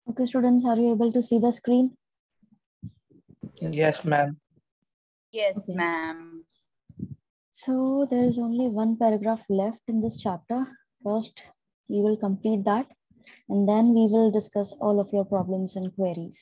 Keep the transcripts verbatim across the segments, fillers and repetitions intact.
Okay, students, are you able to see the screen? Yes, ma'am. Yes, Okay. ma'am. So there is only one paragraph left in this chapter. First, we will complete that, and then we will discuss all of your problems and queries.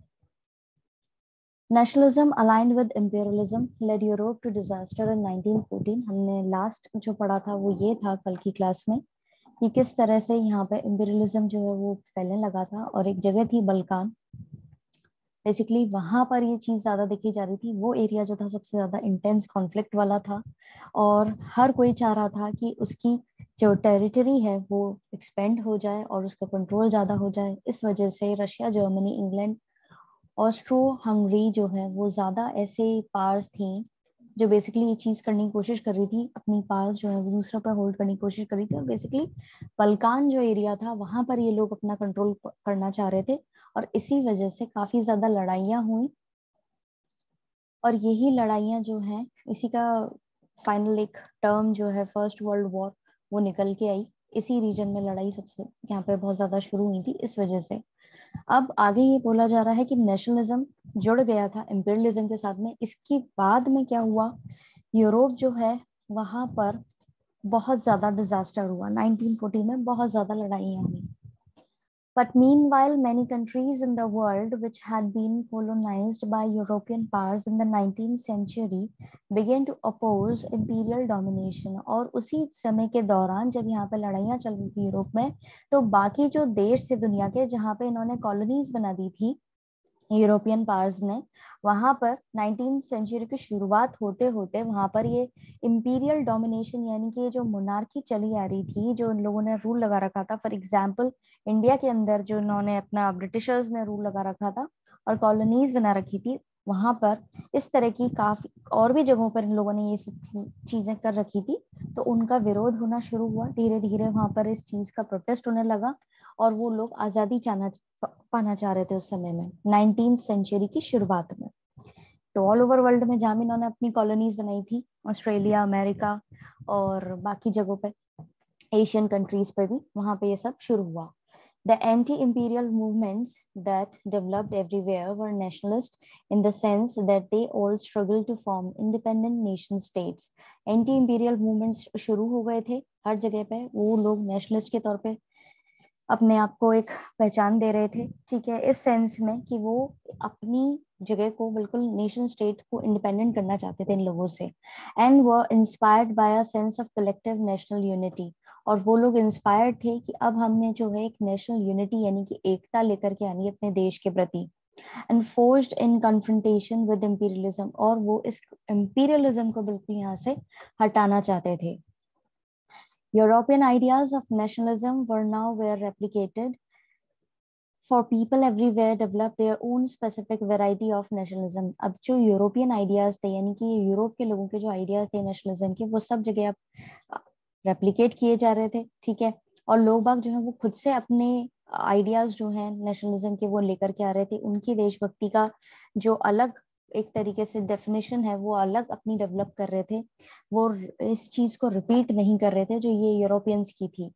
Nationalism aligned with imperialism led Europe to disaster in nineteen fourteen. हमने last जो पढ़ा था वो ये था कल की class में कि किस तरह से यहाँ पे imperialism जो है वो फैलने लगा था, और एक जगह थी बल्कान, बेसिकली वहां पर ये चीज ज्यादा देखी जा रही थी। वो एरिया जो था सबसे ज्यादा इंटेंस कॉन्फ्लिक्ट वाला था, और हर कोई चाह रहा था कि उसकी जो टेरिटरी है वो एक्सपेंड हो जाए और उसका कंट्रोल ज्यादा हो जाए। इस वजह से Russia, Germany, England, Austro Hungary जो है वो ज्यादा ऐसे पार्स थी जो बेसिकली ये चीज करने की कोशिश कर रही थी, अपनी पार्स जो है वो दूसरों पर होल्ड करने की कोशिश कर रही थी। और बेसिकली बल्कान जो एरिया था वहां पर ये लोग अपना कंट्रोल करना चाह रहे थे, और इसी वजह से काफी ज्यादा लड़ाइयां हुई। और यही लड़ाइयां जो हैं, इसी का फाइनल एक टर्म जो है फर्स्ट वर्ल्ड वॉर वो निकल के आई। इसी रीजन में लड़ाई सबसे यहाँ पे बहुत ज्यादा शुरू हुई थी इस वजह से। अब आगे ये बोला जा रहा है कि नेशनलिज्म जुड़ गया था इंपीरियलिज्म के साथ में। इसके बाद में क्या हुआ, यूरोप जो है वहां पर बहुत ज्यादा डिजास्टर हुआ। नाइनटीन फोर्टी में बहुत ज्यादा लड़ाइयां हुई। But meanwhile, many countries in the world which had been colonized by European powers in the nineteenth century began to oppose imperial domination. और उसी समय के दौरान जब यहाँ पे लड़ाइयाँ चल रही थी यूरोप में, तो बाकी जो देश थे दुनिया के जहाँ पे इन्होंने कॉलोनीज बना दी थी यूरोपियन पावर्स ने, वहां पर नाइनटीन सेंचुरी की शुरुआत होते होते वहां पर ये इंपीरियल डोमिनेशन यानी कि जो मोनार्की चली आ रही थी, जो इन लोगों ने रूल लगा रखा था। फॉर एग्जांपल इंडिया के अंदर जो इन्होंने अपना ब्रिटिशर्स ने रूल लगा रखा था और कॉलोनीज बना रखी थी, वहां पर इस तरह की काफी और भी जगहों पर इन लोगों ने ये सब चीजें कर रखी थी। तो उनका विरोध होना शुरू हुआ। धीरे धीरे वहां पर इस चीज का प्रोटेस्ट होने लगा, और वो लोग आजादी चाहना पाना चाह रहे थे उस समय में, नाइनटीन सेंचुरी की शुरुआत में। तो ऑल ओवर वर्ल्ड में जहां भी इन्होंने अपनी कॉलोनीज बनाई थी, ऑस्ट्रेलिया, अमेरिका और बाकी जगहों पे, एशियन कंट्रीज पे भी, वहां पे ये सब शुरू हुआ। The anti-imperial movements that developed everywhere were nationalist in the sense that they all struggled to form independent nation states. Anti-imperial movements शुरू हो गए थे हर जगह पे। वो लोग नेशनलिस्ट के तौर पे अपने आप को एक पहचान दे रहे थे, ठीक है, इस सेंस में कि वो अपनी जगह को बिल्कुल नेशन स्टेट को इंडिपेंडेंट करना चाहते थे इन लोगों से। एंड वो inspired by a sense of collective national unity. और वो लोग इंस्पायर्ड थे कि अब हमने जो है एक नेशनल यूनिटी यानी कि एकता लेकर के आनी है अपने देश के प्रति, and forced in confrontation with imperialism. और वो इस इंपीरियलिज्म को बिल्कुल यहाँ से हटाना चाहते थे। European ideas of nationalism were now were replicated, for people everywhere developed their own specific variety of nationalism. अब जो यूरोपियन आइडियाज थे यानी कि यूरोप के लोगों के जो आइडियाज थे नेशनलिज्म के, वो सब जगह अब रेप्लिकेट किए जा रहे थे, ठीक है। और लोग बाग जो है वो खुद से अपने आइडियाज जो है नेशनलिज्म के वो लेकर के आ रहे थे। उनकी देशभक्ति का जो अलग एक तरीके से डेफिनेशन है वो अलग अपनी डेवलप कर रहे थे। वो इस चीज को रिपीट नहीं कर रहे थे जो ये यूरोपियंस की थी।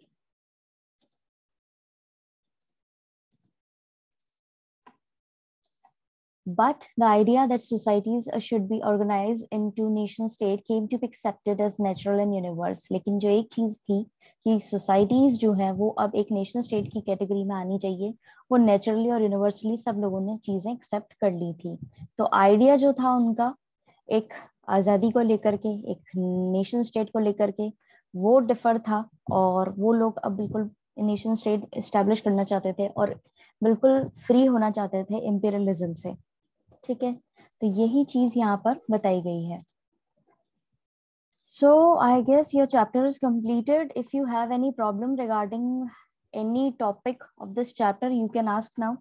But the idea that societies should be organized into nation state came to be accepted as natural and universal. लेकिन जो एक चीज थी कि सोसाइटीज जो है वो अब एक नेशन स्टेट की कैटेगरी में आनी चाहिए, वो नेचुरली और यूनिवर्सली सब लोगों ने चीजें एक्सेप्ट कर ली थी। तो आइडिया जो था उनका एक आजादी को लेकर के, एक नेशन स्टेट को लेकर के, वो डिफर था। और वो लोग अब बिल्कुल नेशन स्टेट एस्टेब्लिश करना चाहते थे और बिल्कुल फ्री होना चाहते थे इंपीरियलिज्म से, ठीक है। तो यही चीज यहाँ पर बताई गई है। So I guess your chapter is completed. If you have any problem regarding any topic of this chapter, you can ask now.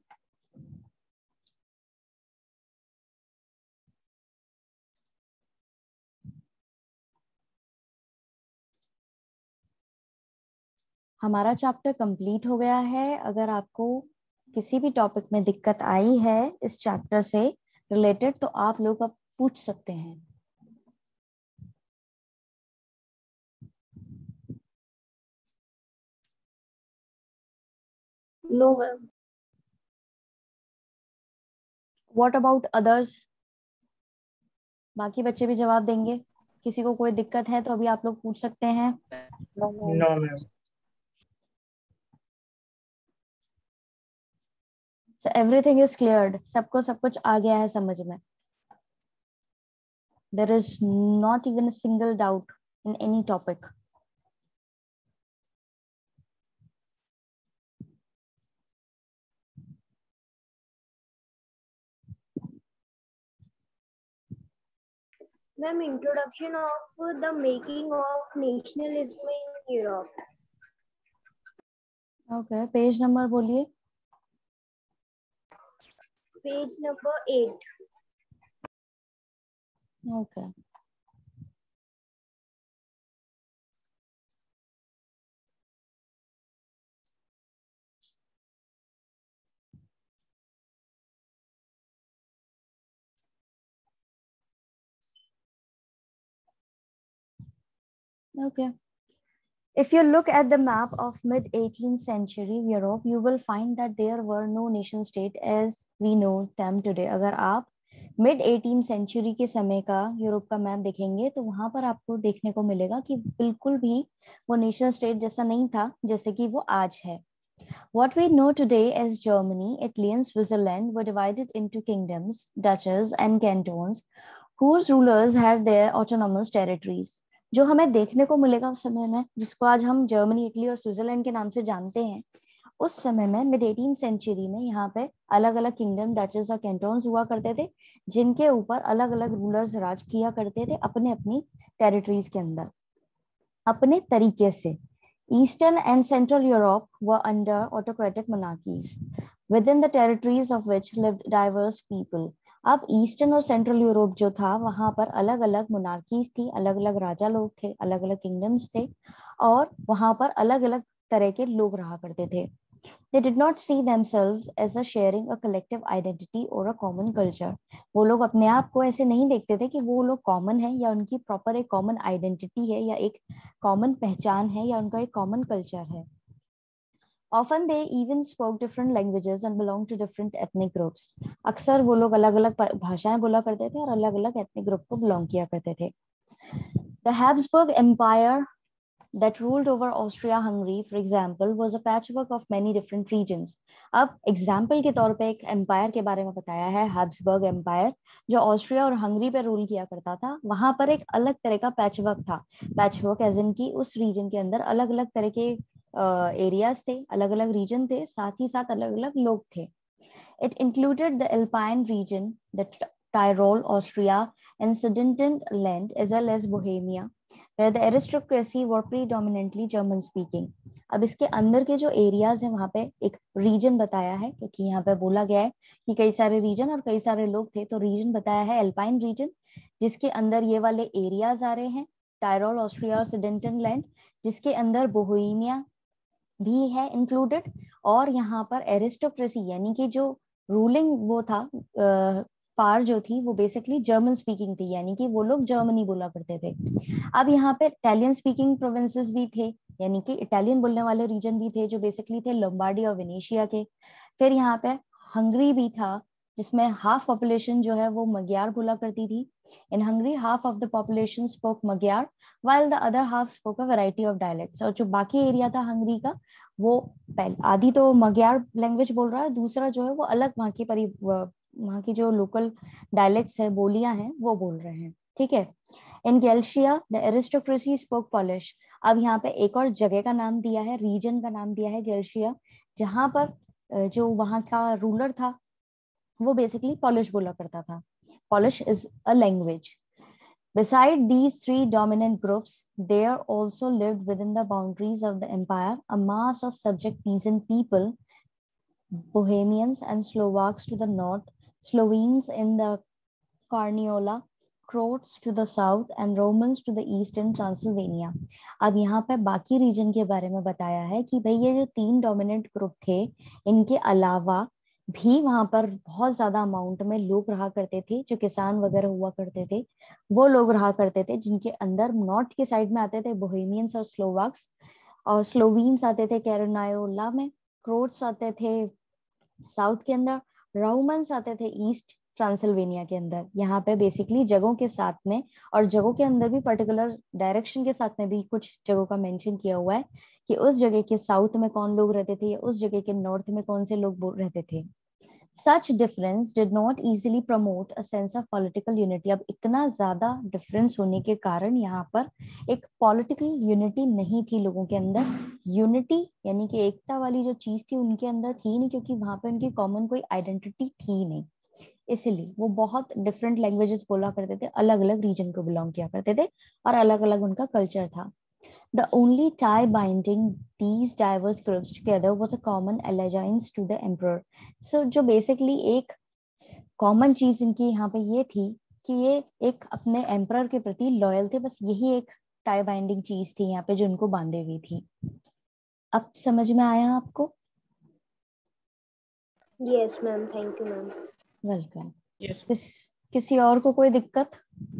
हमारा चैप्टर कंप्लीट हो गया है। अगर आपको किसी भी टॉपिक में दिक्कत आई है इस चैप्टर से रिलेटेड, तो आप लोग अब पूछ सकते हैं। No ma'am. What about others? बाकी बच्चे भी जवाब देंगे? किसी को कोई दिक्कत है तो अभी आप लोग पूछ सकते हैं। No, ma'am. So everything is cleared. सबको सब कुछ आ गया है समझ में. There is not even a single doubt in any topic. Ma'am, introduction of the making of nationalism in Europe. Okay, page number बोलिए. Page number eight. Okay. Okay. If you look at the map of mid eighteenth century Europe, you will find that there were no nation state as we know them today. अगर आप mid eighteen century के समय का Europe का map देखेंगे तो वहां पर आपको देखने को मिलेगा कि बिल्कुल भी वो नेशन स्टेट जैसा नहीं था जैसे कि वो आज है. What we know today as Germany, Italy and Switzerland were divided into kingdoms, duchies and cantons whose rulers had their autonomous territories. जो हमें देखने को मिलेगा उस समय में, जिसको आज हम जर्मनी, इटली और स्विट्जरलैंड के नाम से जानते हैं, उस समय में मिड एटीन सेंचुरी में यहाँ पे अलग अलग किंगडम, डचेस और कैंटोन्स हुआ करते थे, जिनके ऊपर अलग अलग रूलर्स राज किया करते थे अपने अपनी टेरिटरीज के अंदर अपने तरीके से. Eastern and Central Europe were under autocratic monarchies, within the territories of which lived diverse people. अब ईस्टर्न और सेंट्रल यूरोप जो था वहां पर अलग अलग मोनार्कीज थी, अलग अलग राजा लोग थे, अलग अलग किंगडम्स थे और वहां पर अलग अलग तरह के लोग रहा करते थे. They did not see themselves as a sharing a collective identity or a common culture. वो लोग अपने आप को ऐसे नहीं देखते थे कि वो लोग कॉमन है या उनकी प्रॉपर एक कॉमन आइडेंटिटी है या एक कॉमन पहचान है या उनका एक कॉमन कल्चर है. Often they even spoke different languages and belonged to different ethnic groups. अक्सर वो लोग अलग अलग भाषाएं बोला करते थे और अलग अलग एथनिक ग्रुप को बिलोंग किया करते थे. The Habsburg Empire that ruled over Austria-Hungary, for example, was a patchwork of many different regions. अब एग्जाम्पल के तौर पे एक एम्पायर के बारे में बताया है, हैब्सबर्ग एम्पायर, जो ऑस्ट्रिया और हंगरी पे रूल किया करता था. वहां पर एक अलग तरह का पैचवर्क था. पैचवर्क एज इन की उस रीजन के अंदर अलग अलग तरह के एरियाज uh, थे, अलग अलग रीजन थे, साथ ही साथ अलग अलग लोग थे. It included the Alpine region, the Tyrol, Austria, and Sudetenland, as well as Bohemia, where the aristocracy were predominantly German speaking. अब इसके अंदर के जो एरियाज हैं वहां पे एक रीजन बताया है, क्योंकि यहाँ पे बोला गया है कि कई सारे रीजन और कई सारे लोग थे, तो रीजन बताया है एल्पाइन रीजन, जिसके अंदर ये वाले एरियाज आ रहे हैं, टायरोल, ऑस्ट्रिया और सुडेटेनलैंड, जिसके अंदर बोहेमिया भी है इंक्लूडेड, और यहाँ पर एरिस्टोक्रेसी यानी कि जो रूलिंग वो था, पार जो थी वो बेसिकली जर्मन स्पीकिंग थी, यानी कि वो लोग जर्मनी बोला करते थे. अब यहाँ पे इटालियन स्पीकिंग प्रोविंसेस भी थे, यानी कि इटालियन बोलने वाले रीजन भी थे जो बेसिकली थे लोम्बार्डी और वेनेशिया के. फिर यहाँ पे हंगरी भी था, जिसमें हाफ पॉपुलेशन जो है वो मग्यार बोला करती थी. In Hungary, half of the population spoke Magyar, while the other half spoke a variety of dialects. और जो बाकी एरिया था हंगरी का, वो पहले आधी तो मग्यार लैंग्वेज बोल रहा है, दूसरा जो है वो अलग वहाँ की परि वहाँ की जो लोकल डायलेक्ट्स है, बोलियां हैं, वो बोल रहे हैं. ठीक है. In Galicia the aristocracy spoke Polish. अब यहाँ पे एक और जगह का नाम दिया है, रीजन का नाम दिया है गैल्शिया, जहां पर जो वहाँ का रूलर था वो बेसिकली पॉलिश बोला करता था. Polish is a language. Beside these three dominant groups, there also lived within the boundaries of the empire a mass of subject peasant people, Bohemians and Slovaks to the north, Slovenes in the Carniola, Croats to the south and Romans to the east in Transylvania. अब यहाँ पे बाकी reason के बारे में बताया है कि भाई ये जो तीन डोमिनेंट ग्रुप थे, इनके अलावा भी वहां पर बहुत ज्यादा अमाउंट में लोग रहा करते थे, जो किसान वगैरह हुआ करते थे, वो लोग रहा करते थे, जिनके अंदर नॉर्थ के साइड में आते थे बोहेमियंस और स्लोवाक्स, और स्लोवीन्स आते थे कैरोनायोला में, क्रोट्स आते थे साउथ के अंदर, रोमन्स आते थे ईस्ट ट्रांसिल्वेनिया के अंदर। यहाँ पे बेसिकली जगहों के साथ में और जगहों के अंदर भी पर्टिकुलर डायरेक्शन के साथ में भी कुछ जगहों का मेंशन किया हुआ है कि उस जगह के साउथ में कौन लोग रहते थे या उस जगह के नॉर्थ में कौन से लोग रहते थे। Such difference did not easily promote a sense of political unity. अब इतना ज्यादा डिफरेंस होने के कारण यहाँ पर एक पॉलिटिकल यूनिटी नहीं थी लोगों के अंदर। यूनिटी यानी कि एकता वाली जो चीज थी उनके अंदर थी नहीं, क्योंकि वहां पर उनकी कॉमन कोई आइडेंटिटी थी नहीं। इसीलिए वो बहुत डिफरेंट लैंग्वेजेस बोला करते थे, अलग अलग रीजन को बिलोंग किया करते थे और अलग अलग उनका कल्चर था। The only tie binding these diverse groups together was a common allegiance to the emperor. So जो basically एक common चीज इनकी यहाँ पे ये थी कि ये एक अपने एम्परर के प्रति लॉयल थे। बस यही एक टाई बाइंडिंग चीज थी यहाँ पे जो उनको बांधे हुई थी। अब समझ में आया आपको? Yes, ma'am. Thank you, ma'am. Welcome. Yes. किस किसी और को कोई दिक्कत?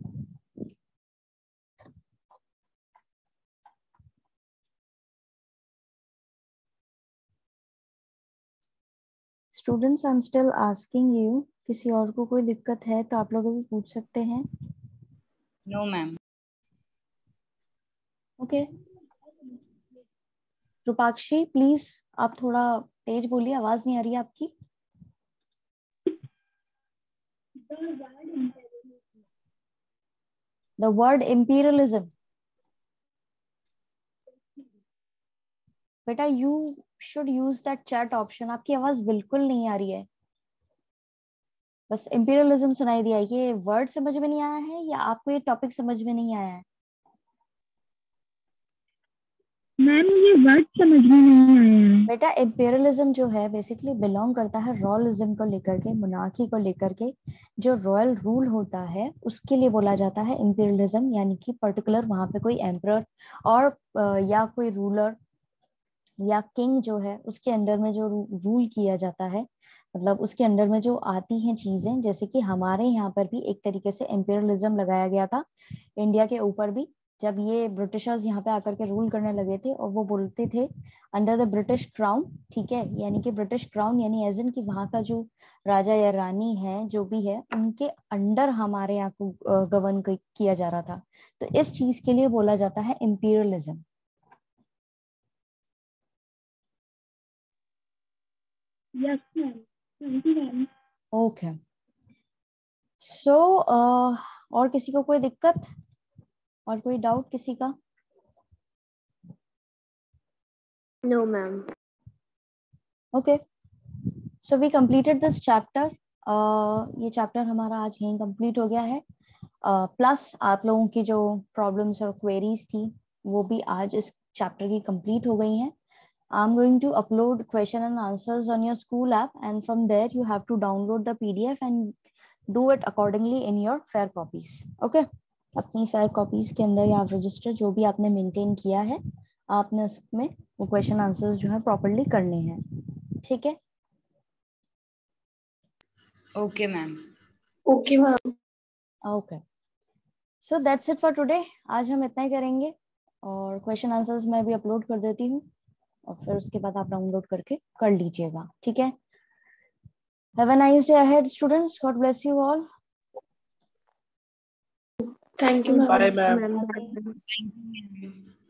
Students I am still asking you, किसी और को कोई दिक्कत है तो आप लोग भी पूछ सकते हैं। No, ma'am. Okay Rupakshi please आप थोड़ा तेज बोलिए, आवाज नहीं आ रही है आपकी। The word imperialism. बेटा you should use that chat option. आपकी आवाज बिल्कुल नहीं आ रही है, बस imperialism सुनाई दिया। ये वर्ड समझ में नहीं आया है या आपको ये टॉपिक समझ में नहीं आया है? मैम ये वर्ड समझ में नहीं आया है। बेटा इम्पेरियलिज्म जो है बेसिकली बिलोंग करता है रॉयलिज्म को लेकर के, मोनार्की को लेकर के। जो रॉयल रूल होता है उसके लिए बोला जाता है इम्पेरियलिज्म, यानी कि पर्टिकुलर वहां पे कोई एम्परर और या कोई रूलर या किंग जो है उसके अंडर में जो रूल किया जाता है, मतलब उसके अंडर में जो आती हैं चीजें। जैसे कि हमारे यहाँ पर भी एक तरीके से इम्पेरियलिज्म लगाया गया था इंडिया के ऊपर भी, जब ये ब्रिटिशर्स यहाँ पे आकर के रूल करने लगे थे और वो बोलते थे अंडर द ब्रिटिश क्राउन, ठीक है, यानी कि ब्रिटिश क्राउन यानी एज इन कि वहां का जो राजा या रानी है जो भी है उनके अंडर हमारे यहाँ को गवर्न किया जा रहा था। तो इस चीज के लिए बोला जाता है imperialism. Yes ma'am, thank you ma'am. Okay so और किसी को कोई दिक्कत और कोई डाउट किसी का? No, ma'am. Okay so we completed this chapter. ये चैप्टर हमारा आज यहीं कंप्लीट हो गया है। प्लस uh, आप लोगों की जो प्रॉब्लम्स और क्वेरीज थी वो भी आज इस चैप्टर की कंप्लीट हो गई हैं। I'm going to upload question and answers on your school app, and from there you have to download the P D F and do it accordingly in your fair copies. Okay? अपनी fair copies के अंदर आप register जो भी आपने maintain किया है आपने उसमें वो question answers जो है properly करने हैं, ठीक है? Okay, ma'am. Okay, ma'am. Okay. So that's it for today. आज हम इतना ही करेंगे और question answers मैं भी upload कर देती हूँ और फिर उसके बाद आप डाउनलोड करके कर लीजिएगा, ठीक है? Have a nice day ahead, students. God bless you all. Thank you, ma'am. Bye, ma'am. Ma'am. Thank you, ma'am.